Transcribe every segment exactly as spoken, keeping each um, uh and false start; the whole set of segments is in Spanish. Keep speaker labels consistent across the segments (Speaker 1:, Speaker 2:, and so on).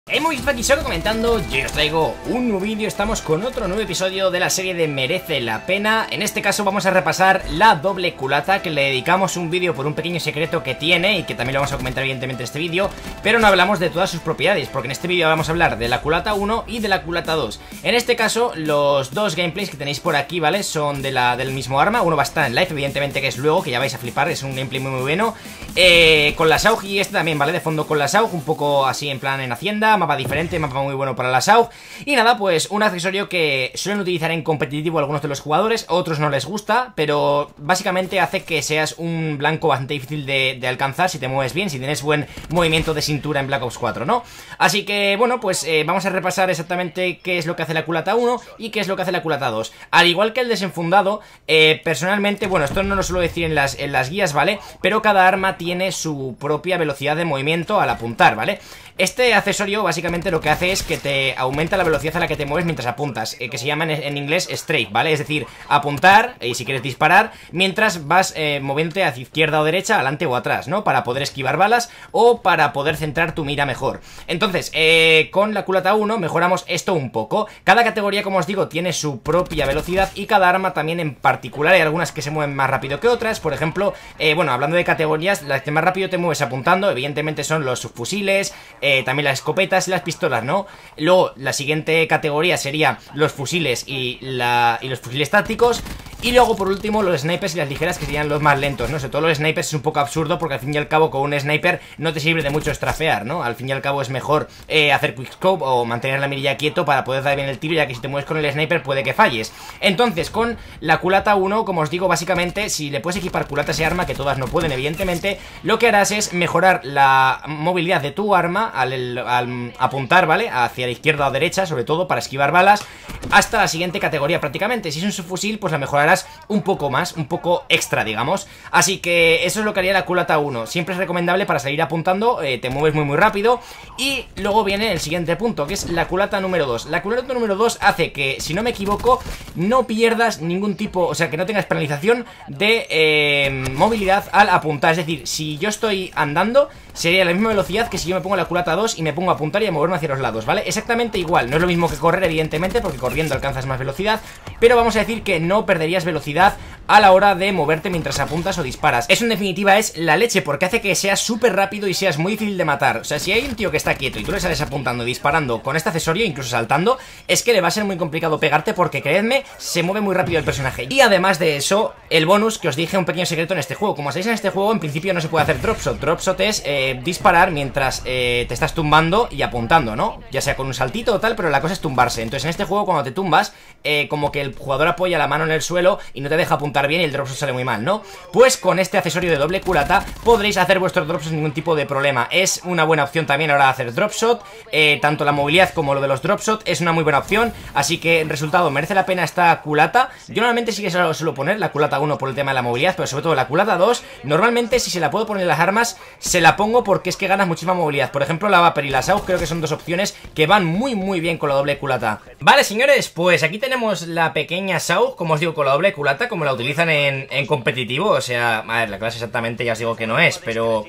Speaker 1: Hey, muy aquí solo comentando, yo os traigo un nuevo vídeo, estamos con otro nuevo episodio de la serie de Merece la Pena. En este caso vamos a repasar la doble culata, que le dedicamos un vídeo por un pequeño secreto que tiene y que también lo vamos a comentar evidentemente en este vídeo, pero no hablamos de todas sus propiedades, porque en este vídeo vamos a hablar de la culata uno y de la culata dos. En este caso, los dos gameplays que tenéis por aquí, ¿vale? Son de la, del mismo arma, uno va a estar en live, evidentemente, que es luego, que ya vais a flipar, es un gameplay muy muy bueno, eh, con la S A U G y este también, ¿vale? De fondo con la S A U G, un poco así en plan en Hacienda, mapa diferente, mapa muy bueno para la S A U G. Y nada, pues un accesorio que suelen utilizar en competitivo algunos de los jugadores, a otros no les gusta, pero básicamente hace que seas un blanco bastante difícil de, de alcanzar si te mueves bien, si tienes buen movimiento de cintura en Black Ops cuatro, ¿no? Así que, bueno, pues eh, vamos a repasar exactamente qué es lo que hace la culata uno y qué es lo que hace la culata dos. Al igual que el desenfundado, eh, personalmente, bueno, esto no lo suelo decir en las, en las guías, ¿vale? Pero cada arma tiene su propia velocidad de movimiento al apuntar, ¿vale? Este accesorio básicamente lo que hace es que te aumenta la velocidad a la que te mueves mientras apuntas, eh, que se llama en, en inglés strafe, ¿vale? Es decir, apuntar, y si quieres disparar, mientras vas eh, moviéndote hacia izquierda o derecha, adelante o atrás, ¿no? Para poder esquivar balas o para poder centrar tu mira mejor. Entonces, eh, con la culata uno mejoramos esto un poco. Cada categoría, como os digo, tiene su propia velocidad y cada arma también en particular. Hay algunas que se mueven más rápido que otras. Por ejemplo, eh, bueno, hablando de categorías, las que más rápido te mueves apuntando, evidentemente son los subfusiles, eh, también las escopetas y las pistolas, ¿no? Luego, la siguiente categoría sería los fusiles y, la, y los fusiles tácticos. Y luego, por último, los snipers y las ligeras, que serían los más lentos, ¿no? Sobre todo los snipers es un poco absurdo porque al fin y al cabo con un sniper no te sirve de mucho estrafear, ¿no? Al fin y al cabo es mejor eh, hacer quickscope o mantener la mirilla quieto para poder dar bien el tiro, ya que si te mueves con el sniper puede que falles. Entonces, con la culata uno, como os digo, básicamente, si le puedes equipar culata a ese arma, que todas no pueden, evidentemente, lo que harás es mejorar la movilidad de tu arma al, al apuntar, ¿vale? Hacia la izquierda o derecha, sobre todo para esquivar balas, hasta la siguiente categoría prácticamente. Si es un subfusil, pues la mejorarás un poco más, un poco extra, digamos. Así que eso es lo que haría la culata uno. Siempre es recomendable para salir apuntando, eh, te mueves muy muy rápido. Y luego viene el siguiente punto, que es la culata número dos. La culata número dos hace que, si no me equivoco, no pierdas ningún tipo, o sea, que no tengas penalización de eh, movilidad al apuntar. Es decir, si yo estoy andando, sería la misma velocidad que si yo me pongo la culata dos y me pongo a apuntar y a moverme hacia los lados, ¿vale? Exactamente igual, no es lo mismo que correr, evidentemente, porque corriendo alcanzas más velocidad, pero vamos a decir que no perderías velocidad a la hora de moverte mientras apuntas o disparas. Eso en definitiva es la leche, porque hace que seas súper rápido y seas muy difícil de matar. O sea, si hay un tío que está quieto y tú le sales apuntando, disparando con este accesorio, incluso saltando, es que le va a ser muy complicado pegarte porque, creedme, se mueve muy rápido el personaje. Y además de eso, el bonus que os dije, un pequeño secreto en este juego. Como sabéis, en este juego en principio no se puede hacer dropshot. Dropshot es eh, disparar mientras eh, te estás tumbando y apuntando, ¿no? Ya sea con un saltito o tal, pero la cosa es tumbarse. Entonces en este juego cuando te tumbas, eh, como que el jugador apoya la mano en el suelo y no te deja apuntar bien y el dropshot sale muy mal, ¿no? Pues con este accesorio de doble culata podréis hacer vuestros dropshots sin ningún tipo de problema. Es una buena opción también a la hora de hacer dropshot, eh, tanto la movilidad como lo de los dropshot es una muy buena opción, así que en resultado merece la pena esta culata. Yo normalmente sí que se suelo poner la culata uno por el tema de la movilidad, pero sobre todo la culata dos, normalmente si se la puedo poner en las armas, se la pongo porque es que ganas muchísima movilidad. Por ejemplo, la Viper y la S A U G creo que son dos opciones que van muy muy bien con la doble culata. Vale, señores, pues aquí tenemos la pequeña S A U G, como os digo, con la doble culata, como la utilizan en, en competitivo. O sea, a ver, la clase exactamente ya os digo que no es, pero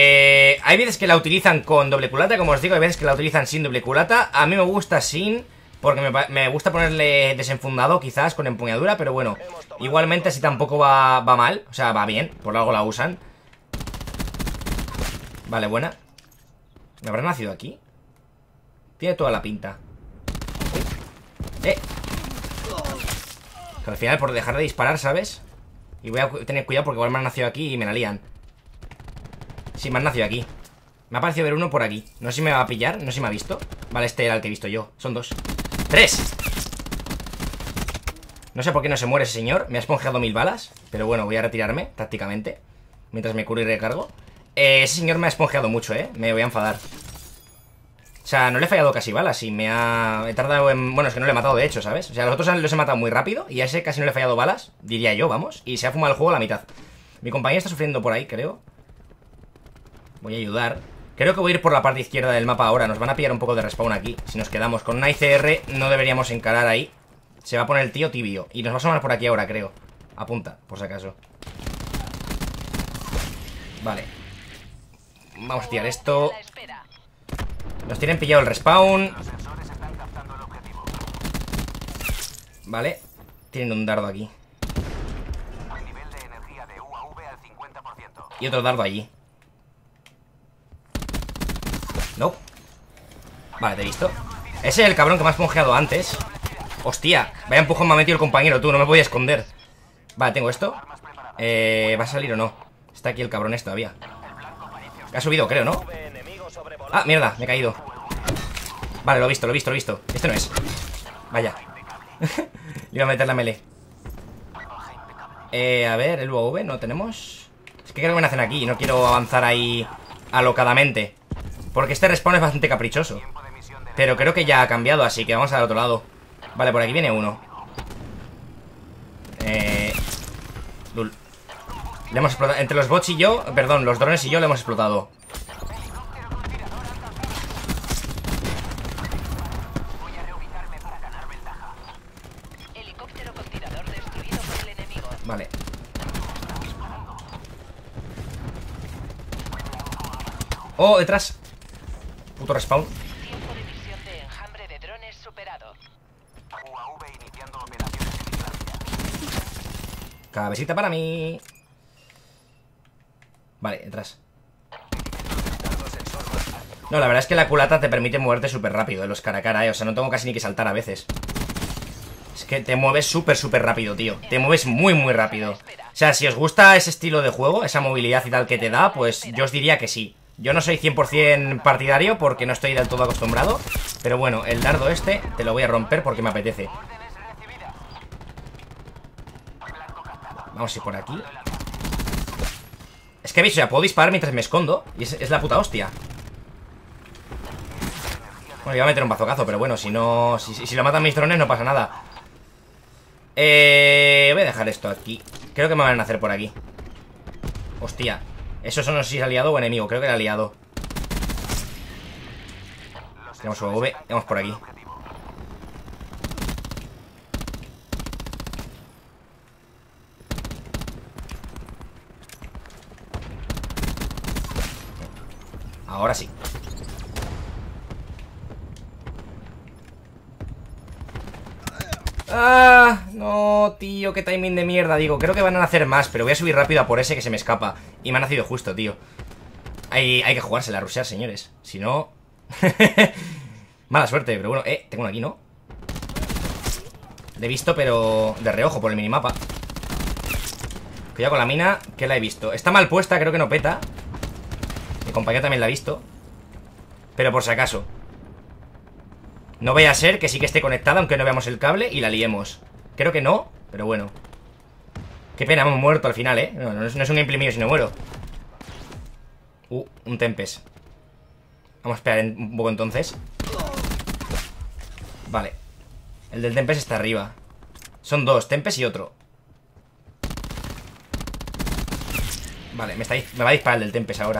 Speaker 1: eh, hay veces que la utilizan con doble culata, como os digo, hay veces que la utilizan sin doble culata. A mí me gusta sin, porque me, me gusta ponerle desenfundado quizás con empuñadura, pero bueno, igualmente así tampoco va, va mal, o sea, va bien, por algo la usan. Vale, buena. ¿Me habrá nacido aquí? Tiene toda la pinta. Eh que al final por dejar de disparar, ¿sabes? Y voy a tener cuidado porque igual me han nacido aquí y me la lían. Sí, me han nacido aquí. Me ha parecido ver uno por aquí. No sé si me va a pillar, no sé si me ha visto. Vale, este era el que he visto yo. Son dos. ¡Tres! No sé por qué no se muere ese señor. Me ha esponjeado mil balas. Pero bueno, voy a retirarme, prácticamente, mientras me curo y recargo. eh, Ese señor me ha esponjeado mucho, eh. Me voy a enfadar. O sea, no le he fallado casi balas y me ha... He tardado en... Bueno, es que no le he matado de hecho, ¿sabes? O sea, los otros los he matado muy rápido y a ese casi no le he fallado balas, diría yo, vamos. Y se ha fumado el juego a la mitad. Mi compañero está sufriendo por ahí, creo. Voy a ayudar. Creo que voy a ir por la parte izquierda del mapa ahora. Nos van a pillar un poco de respawn aquí. Si nos quedamos con una I C R no deberíamos encarar ahí. Se va a poner el tío tibio. Y nos va a asomar por aquí ahora, creo. Apunta, por si acaso. Vale. Vamos a tirar esto. Nos tienen pillado el respawn. Vale. Tienen un dardo aquí. Y otro dardo allí. No. Vale, te he visto. Ese es el cabrón que me has esponjeado antes. Hostia, vaya empujón me ha metido el compañero, tú, no me voy a esconder. Vale, tengo esto. Eh, ¿va a salir o no? Está aquí el cabrón este todavía. Ha subido, creo, ¿no? Ah, mierda, me he caído. Vale, lo he visto, lo he visto, lo he visto. Este no es. Vaya. Le iba a meter la melee. Eh, a ver, el U A V, ¿no tenemos? Es que creo que me nacen aquí y no quiero avanzar ahí alocadamente. Porque este respawn es bastante caprichoso. Pero creo que ya ha cambiado, así que vamos al otro lado. Vale, por aquí viene uno. Eh... Lul. Le hemos explotado. Entre los bots y yo, perdón, los drones y yo le hemos explotado. Vale. Oh, detrás. Puto respawn.
Speaker 2: Tiempo de misión de enjambre de drones superado.
Speaker 3: U A V iniciando operaciones de vigilancia.
Speaker 1: Cabecita para mí. Vale, detrás. No, la verdad es que la culata te permite moverte súper rápido de los cara a cara, eh. O sea, no tengo casi ni que saltar a veces. Es que te mueves súper, súper rápido, tío. Te mueves muy, muy rápido. O sea, si os gusta ese estilo de juego, esa movilidad y tal que te da, pues yo os diría que sí. Yo no soy cien por cien partidario porque no estoy del todo acostumbrado. Pero bueno, el dardo este te lo voy a romper porque me apetece. Vamos a ir por aquí. Es que veis, o sea, puedo disparar mientras me escondo. Y es, es la puta hostia. Bueno, iba a meter un bazocazo, pero bueno, si no... Si, si lo matan mis drones no pasa nada. Eh... Voy a dejar esto aquí. Creo que me van a hacer por aquí. Hostia. Eso no sé si es aliado o enemigo. Creo que era aliado. Tenemos U A V. Vamos por aquí. Ahora sí. Ah, no, tío, qué timing de mierda. Digo, creo que van a hacer más, pero voy a subir rápido a por ese que se me escapa. Y me ha nacido justo, tío. Hay, hay que jugársela a rushear, señores. Si no... Mala suerte, pero bueno. Eh, tengo uno aquí, ¿no? Le he visto, pero de reojo por el minimapa. Cuidado con la mina, que la he visto. Está mal puesta, creo que no peta. Mi compañero también la ha visto. Pero por si acaso. No vaya a ser que sí que esté conectada, aunque no veamos el cable y la liemos. Creo que no, pero bueno. Qué pena, hemos muerto al final, ¿eh? No, no, es, no es un gameplay mío si no muero. Uh, un Tempest. Vamos a esperar un poco entonces. Vale. El del Tempest está arriba. Son dos, Tempest y otro. Vale, me, está, me va a disparar el del Tempest ahora.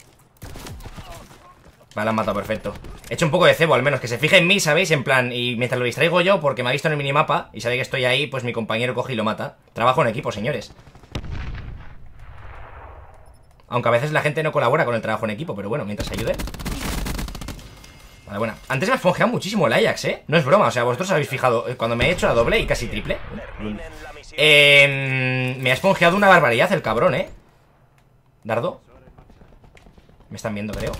Speaker 1: Vale, la han matado, perfecto. He hecho un poco de cebo, al menos, que se fije en mí, ¿sabéis? En plan, y mientras lo distraigo yo, porque me ha visto en el minimapa y sabe que estoy ahí, pues mi compañero coge y lo mata. Trabajo en equipo, señores. Aunque a veces la gente no colabora con el trabajo en equipo, pero bueno, mientras ayude. Vale, bueno. Antes me ha esponjeado muchísimo el Ajax, ¿eh? No es broma, o sea, vosotros habéis fijado, cuando me he hecho la doble y casi triple. Eh, me ha esponjeado una barbaridad el cabrón, ¿eh? Dardo. Me están viendo, creo.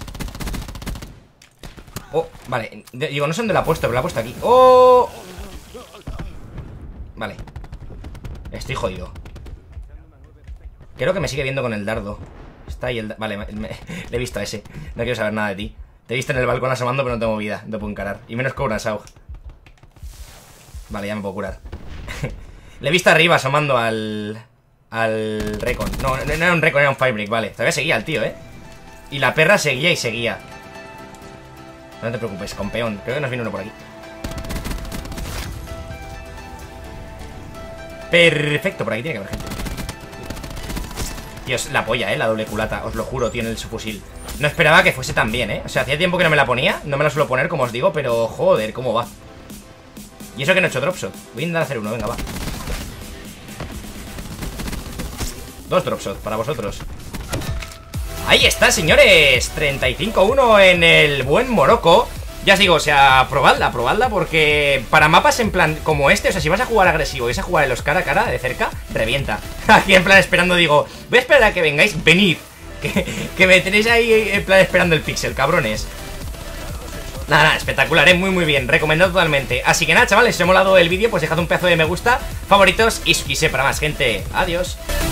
Speaker 1: Oh, vale, digo, no sé dónde la ha puesto, pero la ha puesto aquí. ¡Oh! Vale. Estoy jodido. Creo que me sigue viendo con el dardo. Está ahí el... Vale, me... le he visto a ese. No quiero saber nada de ti. Te he visto en el balcón asomando, pero no tengo vida. No te puedo encarar. Y menos con una Saug. Vale, ya me puedo curar. Le he visto arriba asomando al... Al Recon. No, no era un Recon, era un Firebreak, vale. Todavía seguía el tío, ¿eh? Y la perra seguía y seguía. No te preocupes, campeón. Creo que nos viene uno por aquí. Perfecto, por aquí tiene que haber gente. Tío, es la polla, eh, la doble culata. Os lo juro, tío, en el subfusil. No esperaba que fuese tan bien, eh. O sea, hacía tiempo que no me la ponía. No me la suelo poner, como os digo, pero joder, cómo va. Y eso que no he hecho dropshot. Voy a intentar hacer uno, venga, va. Dos dropshot para vosotros. Ahí está, señores, treinta y cinco uno en el buen Morocco. Ya os digo, o sea, probadla, probadla, porque para mapas en plan como este, o sea, si vas a jugar agresivo y vas a jugar en los cara a cara de cerca, revienta. Aquí en plan esperando digo, voy a esperar a que vengáis, venid. Que, que me tenéis ahí en plan esperando el pixel, cabrones. Nada, nada, espectacular, ¿eh? Muy muy bien, recomendado totalmente. Así que nada, chavales, si os ha molado el vídeo, pues dejad un pedazo de me gusta, favoritos y suscribirse para más gente. Adiós.